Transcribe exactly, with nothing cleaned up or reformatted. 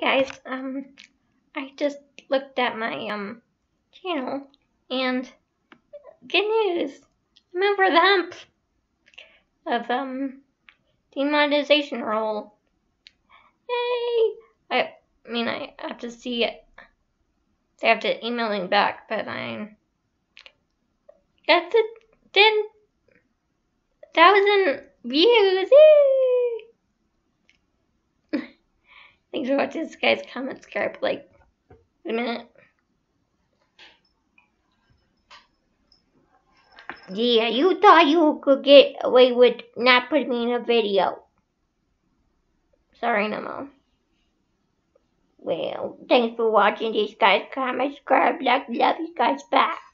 guys, um, I just looked at my, um, channel, and good news, I'm over the hump of, um, demonetization roll. Yay! I, I mean, I have to see it. They have to email me back, but I got the ten thousand views. Yay! Thanks for watching this, guys. Comment, subscribe, like, a minute. Yeah, you thought you could get away with not putting me in a video. Sorry, Nemo. Well, thanks for watching this, guys. Comment, subscribe, like, love you guys back.